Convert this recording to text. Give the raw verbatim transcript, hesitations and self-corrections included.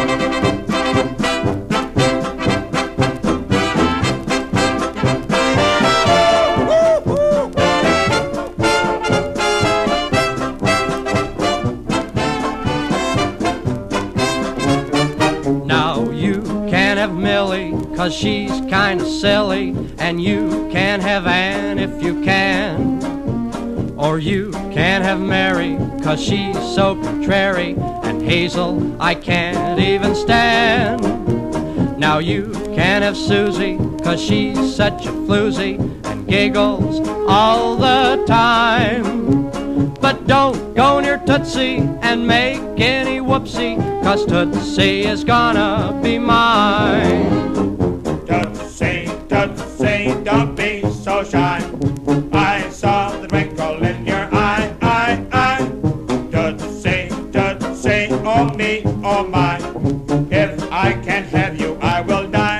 Now you can't have Millie, 'cause she's kinda silly, and you can't have Ann if you can. Or you can't have Mary, 'cause she's so contrary, and Hazel I can't even stand. Now you can't have Susie, 'cause she's such a floozy, and giggles all the time. But don't go near Tootsie and make any whoopsie, 'cause Tootsie is gonna be mine. Tootsie, Tootsie, don't be so shy. I saw the twinkle in your eye, eye, eye. Tootsie, Tootsie, oh me, oh my. If I can't have you, I will die.